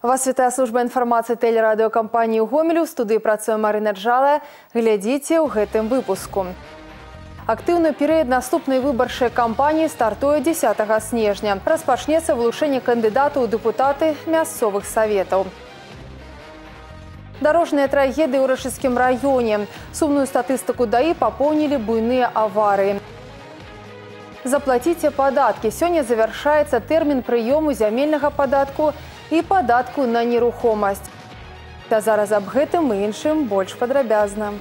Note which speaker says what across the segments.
Speaker 1: Вас вітае служба інфармацыі тэлерадыёкампаніі «Гомель». У студыі працуе Марына Джалая. Глядзіце ў гэтым выпуску. Актыўны перыяд наступнай выбарчай кампаніі стартуе 10 снежня. Распачнецца вылучэнне кандыдатаў у дэпутаты мясцовых саветаў. Дорожныя трагедыі ў Рашыцкім раёне. Сумную статыстыку ДАІ папоўнілі буйныя аварыі. Заплаціце падаткі. Сёння завяршаецца тэрмін прыёму зямельнага падатку і падатку на нерухомасць. Та зараз аб гэтым і іншым больш падрабязна.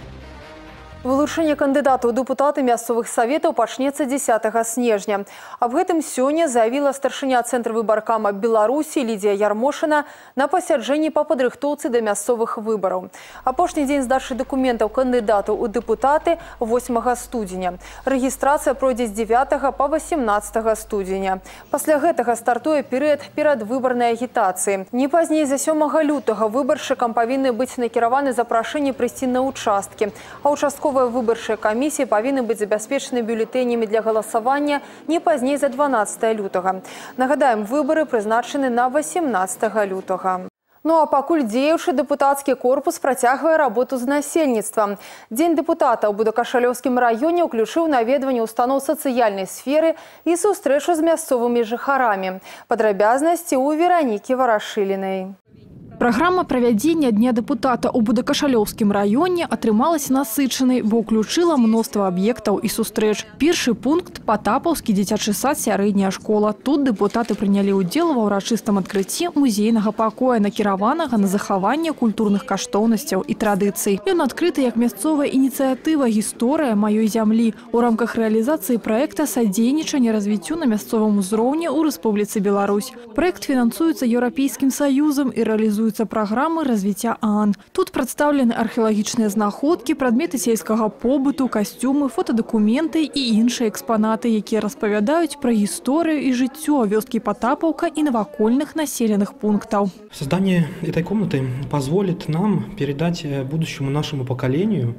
Speaker 1: Вылучэнне кандыдатаў у дэпутаты мясцовых саветаў пачнецца 10 снежня. Аб гэтым сёння заявіла старшыня Цэнтра выбаркама Беларусі Лідія Ярмошына на пасяджэнні па падрыхтоўцы да мясцовых выбараў. Апошні дзень здачы дакументаў кандыдатаў у дэпутаты 8 студзеня. Рэгістрацыя пройдзе з 9 па 18 студзеня. Пасля гэтага стартуе перыяд перадвыбарнай агітацыі. Не пазней за 7 лютага выбаршчыкам павінны быць накіраваны запрашэнні прыйсці на участкі, а участковыя выбарчыя камісіі павінны быць забяспечаны бюлетэнямі для галасавання не пазней за 12 лютага. Нагадаем, выбары прызначаны на 18 лютага. Ну а пакуль дзеючы дэпутацкі корпус працягвае работу з насельніцтвам. Дзень дэпутата ў Будакашалёўскім раёне ўключыў наведванне устаноў сацыяльнай сферы і сустрэчу з мясцовымі жыхарамі. Падрабязнасці ў Веранікі Варашылінай.
Speaker 2: Праграма правядзення Дня дэпутата ў Будакашалёўскім раёне атрымалася насычанай, бо ўключыла мноства аб'ектаў і сустрэч. Першы пункт – Патапаўскі дзіцячы сад, сярэдняя школа. Тут дэпутаты прынялі ўдзел ва ўрачыстым адкрыцці музейнага пакоя, накіраванага на захаванне культурных каштоўнасцяў і традыцый. Ён адкрыты як мясцовая ініцыятыва «Гісторыя маёй зямлі» у рамках рэалізацыі праекта садзейнічання развіццю на мясцовым узроўні ў Рэспубліцы Беларусь. Праект фінансуецца Еўрапейскім саюзам і рэалізуецца программы развития ААН. Тут представлены археалагічныя знаходкі, прадметы сельскага побыту, касцюмы, фотодакументы і іншыя экспанаты, якія распавядаюць пра гісторыю і жыццё вёскі Патапаўка і навакольных населенных пунктаў.
Speaker 3: Создание этой комнаты позволит нам передать будущему нашему поколению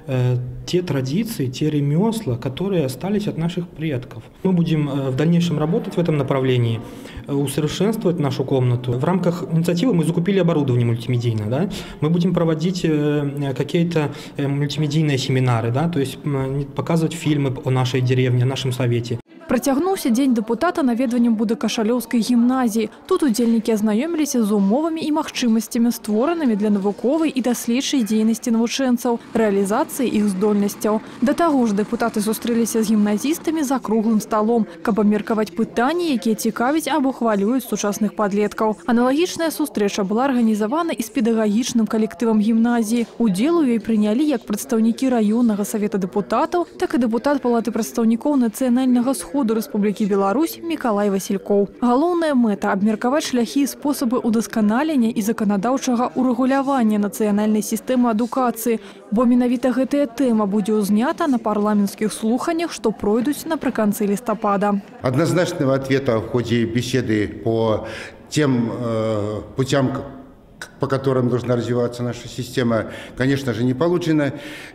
Speaker 3: те традиции, те ремесла, которые остались от наших предков. Мы будем в дальнейшем работать в этом направлении, усовершенствовать нашу комнату. В рамках инициативы мы закупили оборудование мультимедийное. Да? Мы будем проводить какие-то мультимедийные семинары, да? То есть показывать фильмы о нашей деревне, о нашем совете.
Speaker 2: Працягнуўся дзень дэпутата наведваннем Будакашалёўскай гімназіі. Тут удзельнікі азнаёміліся з умовамі і магчымасцямі, створанымі для навуковай і даследчай дзейнасці навучэнцаў, рэалізацыі іх здольнасцяў. Да таго ж дэпутаты сустрэліся з гімназістамі за круглым сталом, каб абмеркаваць пытанні, якія цікавяць або хвалююць сучасных падлеткаў. Аналагічная сустрэча была арганізавана і з педагагічным калектывам гімназіі. Удзел у ёй прынялі як прадстаўнікі раённага савета дэпутатаў, так і дэпутат палаты прадстаўнікоў нацыянальнага сходу Рэспублікі Беларусь Мікалай Васількоў. Галоўная мэта – абмеркаваць шляхі і спосабы ўдасканалення і заканадаўчага ўрэгулявання нацыянальнай сістэмы адукацыі, бо менавіта гэтая тэма будзе ўзнята на парламенцкіх слуханнях, што пройдуць напрыканцы лістапада.
Speaker 4: Однозначного ответа в ходе беседы по тем путям, по которым должна развиваться наша система, конечно же, не получено.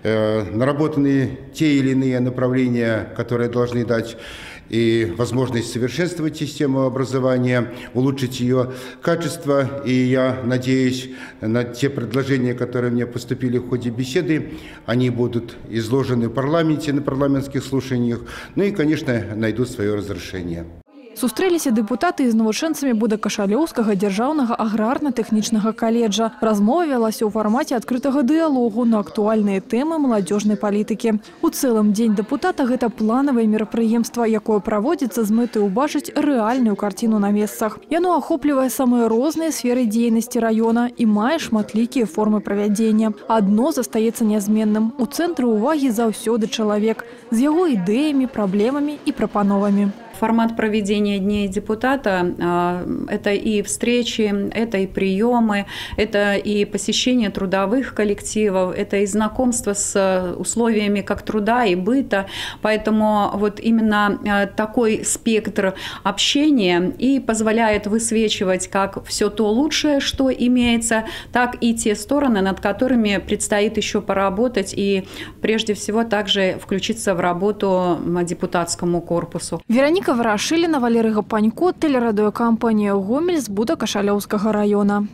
Speaker 4: Наработаны те или иные направления, которые должны дать и возможность совершенствовать систему образования, улучшить ее качество. И я надеюсь на те предложения, которые мне поступили в ходе беседы, они будут изложены в парламенте, на парламентских слушаниях, ну и, конечно, найдут свое разрешение.
Speaker 2: Сустрэліся дэпутаты з навучэнцамі Будакашалёўскага дзяржаўнага аграрна-тэхнічнага каледжа. Размова вялася ў фармаце адкрытага дыялогу на актуальныя тэмы маладзёжнай палітыкі. У цэлым дзень дэпутата – гэта планавае мерапрыемства, якое праводзіцца з мэтай убачыць рэальную карціну на месцах. Яно ахоплівае самыя розныя сферы дзейнасці раёна і мае шматлікія формы правядзення. Адно застаецца нязменным – у цэнтры ўвагі заўсёды чалавек з яго ідэямі, праблемамі і прапановамі.
Speaker 5: Формат проведения Дней депутата – это и встречи, это и приемы, это и посещение трудовых коллективов, это и знакомство с условиями как труда и быта. Поэтому вот именно такой спектр общения и позволяет высвечивать как все то лучшее, что имеется, так и те стороны, над которыми предстоит еще поработать и прежде всего также включиться в работу депутатскому корпусу.
Speaker 2: Вероника Выніка вырашылі на Валерыга Панько тэлерадыёкампанія «Гомель» з Буда-Кашалёўскага района.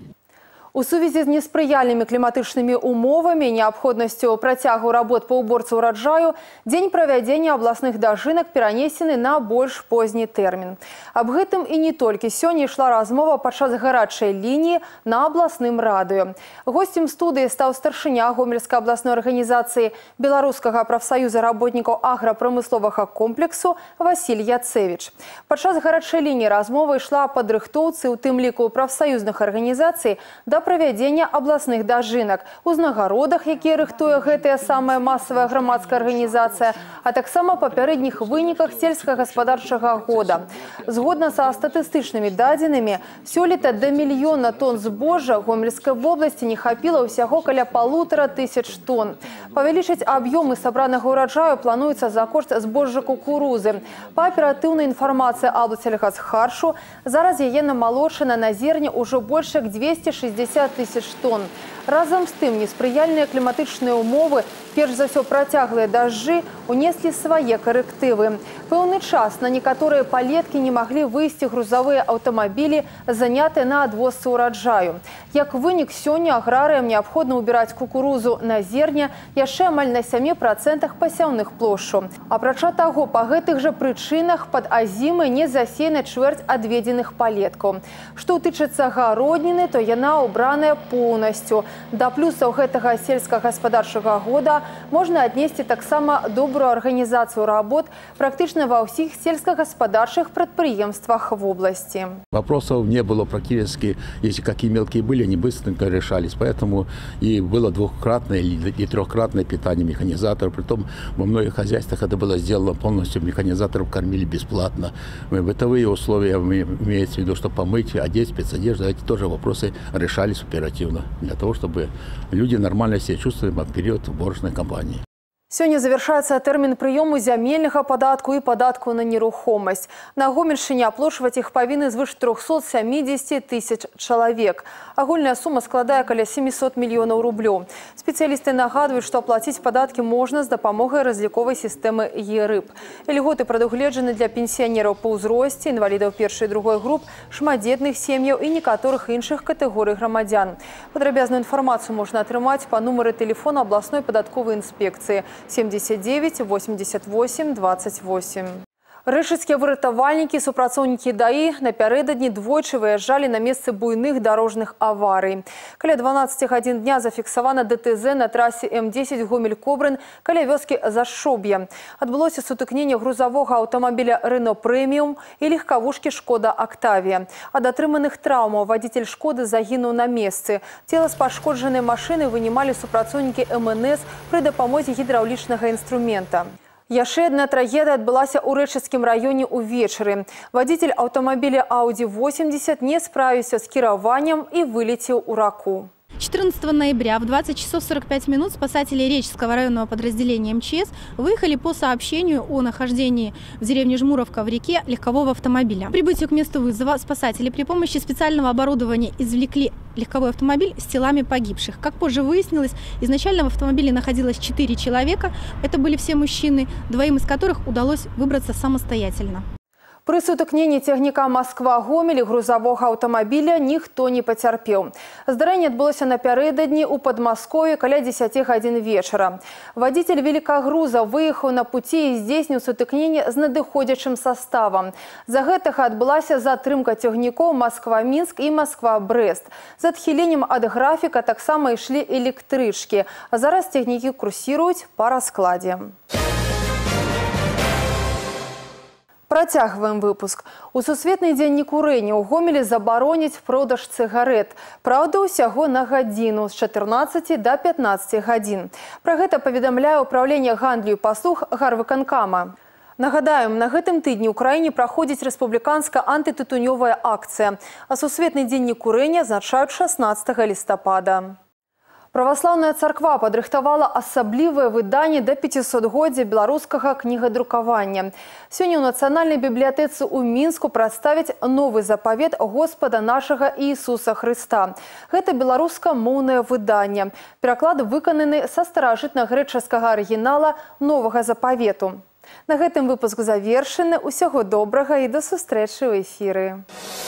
Speaker 1: У сувязі з неспрыяльнымі кліматычнымі умовамі і неабходнасцю працягу работ па ўборцы ўраджаю дзень правядзення абласных дажынак перанесены на больш позні тэрмін. Аб гэтым і не толькі сёння ішла размова падчас гарачай лініі на абласным радыё. Госцем студыі стаў старшыня Гомельскай абласной арганізацыі Беларускага прафсаюза работнікаў аграпрамысловага комплексу Васіль Яцевіч. Падчас гарачай лініі размова ішла аб падрыхтоўцы, у тым ліку прафсаюзных арганізацый, да правядзення абласных дажынак, узнагародах, якія рыхтуе гэтая самая масавая грамадская арганізацыя, а таксама папярэдніх выніках сельскагаспадарчага года. Згодна са статыстычнымі дадзенымі, сёлета да 1 мільёна тонн збожжа Гомельскай вобласці не хапіла ўсяго каля 1500 тонн. Павялічыць аб'ёмы сабранага ўраджаю плануецца за кошт збожжа кукурузы. Па аператыўнай інфармацыі Аблсельгазхаршу, зараз яе намалочана на зерне ўжо больш як 260 тысяч тонн. Разам з тым, неспрыяльныя кліматычныя умовы, перш за ўсё працяглыя дажджы, унеслі свае карэктывы. Пэўны час на некаторыя палеткі не маглі выйсці грузавыя аўтамабілі, занятыя на адвозцы ўраджаю. Як вынік, сёння аграрыям неабходна ўбіраць кукурузу на зерне яшчэ амаль на 7% пасяўных плошчаў. Апрача таго, па гэтых жа прычынах пад азімай не засеяна чвэрць адведзеных палеткаў. Што тычыцца гародніны, то яна ўбраная поўнасцю. Да плюсаў гэтага сельскагаспадарчага года можна аднесці таксама добрую арганізацыю работ практычна ва ўсіх сельскагаспадарчых прадпрыемствах в области.
Speaker 6: Вопросов не было практически, если какие мелкие были, они быстренько решались. Поэтому и было двухкратное и трехкратное питание механизаторов. Притом во многих хозяйствах это было сделано полностью, механизаторов кормили бесплатно. Бытовые условия, имеется в виду, что помыть, одеть, спецодежду, эти тоже вопросы решались оперативно, для того, чтобы люди нормально себя чувствовали в период уборочной кампании.
Speaker 1: Сёння завяршаецца тэрмін прыёму зямельнага падатку і падатку на нерухомасць. На Гомельшчыне аплочваць іх павінны звыш 370 тысяч чалавек. Агульная сума складае каля 700 мільёнаў рублёў. Спецыялісты нагадваюць, што аплаціць падаткі можна з дапамогай разліковай сістэмы ЕРЫП. Льготы прадугледжаны для пенсіянераў па ўзросце, інвалідаў першай і другой груп, шматдзетных сем'яў і некаторых іншых катэгорый грамадзян. Падрабязную інфармацыю можна атрымаць па нумары тэлефона абласной падатковай інспекцыі 79 88 28. Рэшыцкія выратавальнікі, супрацоўнікі ДАІ напярэдадні двойчы выязджалі на месцы буйных дарожных аварый. Каля 12 гадзін дня зафіксавана ДТЗ на трасе М10 Гомель-Кобрын каля вёскі Зашоб'е. Адбылося сутыкненне грузавога аўтамабіля «Рено Преміум» і легкавушкі «Шкода Октавія». Ад атрыманых траўмаў вадзіцель «Шкоды» загінуў на месцы. Цела з пашкоджанай машыны вынімалі супрацоўнікі МНС пры дапамозе гідраўлічнага інструмента. Яшчэ адна трагедыя адбылася ў Рэчыцкім раёне ўвечары. Вадзіцель аўтамабіля Audi 80 не справіўся з кіраваннем і вылецеў у раку.
Speaker 7: 14 ноября в 20 часов 45 минут спасатели Реческого районного подразделения МЧС выехали по сообщению о нахождении в деревне Жмуровка в реке легкового автомобиля. По прибытию к месту вызова спасатели при помощи специального оборудования извлекли легковой автомобиль с телами погибших. Как позже выяснилось, изначально в автомобиле находилось 4 человека. Это были все мужчины, двоим из которых удалось выбраться самостоятельно.
Speaker 1: Пры сутыкненні цягніка Москва-Гомель грузавога аўтамабіля ніхто не пацярпеў. Здарэнне адбылося напярэдадні ў Падмасков'і каля 10 гадзін вечара. Вадзіцель великагруза выехаў на пуці і здзейсніў сутыкненне з надыходзячым саставам. З-за гэтага адбылася затрымка цягнікоў Москва-Мінск і Москва-Брэст. З адхіленнем ад графіка таксама ішлі электрычкі, а зараз цягнікі курсіруюць па раскладзе. Працягваем выпуск. У Сусветны дзень некурэння ў Гомелі забароняць продаж цыгарэт. Праўда, усяго на гадзіну з 14 до 15 гадзін. Пра гэта паведамляе ўпраўленне гандлю і паслуг гарвыканкама. Нагадаем, на гэтым тыдні ў краіне праходзіць рэспубліканская антытытунёвая акцыя, а Сусветны дзень некурэння адзначаюць 16 лістапада. Праваслаўная царква падрыхтавала асаблівае выданне да 500-годдзя беларускага кнігадрукавання. Сёння ў Нацыянальнай бібліятэцы ў Мінску прадставяць новы запавет Господа нашага Іісуса Хрыста. Гэта беларускамоўнае выданне. Пераклад выкананы са старажытна-грэчаскага арыгінала новага запавету. На гэтым выпуск завершаны. Усяго добрага і да сустрэчы ў эфіры.